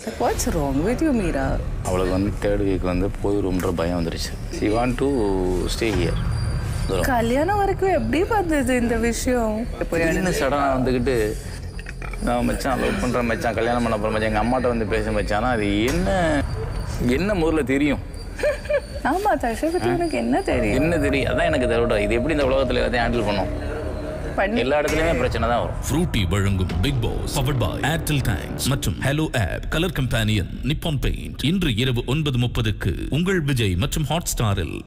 What's wrong with you, Meera? அவளுக்கு வந்து third week வந்து போயிடும்ன்ற பயம் வந்துருச்சு. She want to stay here. கல்யாணம் வரைக்கும் எப்படி வந்தது இந்த விஷயம்? என்ன சடனாக வந்துக்கிட்டு நான் மச்சான் லவ் பண்ணுறேன் மச்சான் கல்யாணம் பண்ண போகிற மச்சான் எங்கள் அம்மாட்ட வந்து பேச மச்சானா அது என்ன முதல்ல தெரியும்? ஆமா தர்ஷை பற்றி உனக்கு என்ன தெரியும்? என்ன தெரியும்? அதான் எனக்கு தெரியல. இது எப்படி இந்த உலகத்தில் எல்லாத்தையும் ஹேண்டில் பண்ணும்? எல்லா இடத்துலயுமே பிரச்சனை தான் வரும். ஃப்ரூட்டி வழங்கும் Bigg Boss powered by Airtel thanks மற்றும் hello app colour companion Nippon Paint இன்று இரவு 9:30க்கு உங்கள் விஜய் மற்றும் ஹாட் ஸ்டாரில்.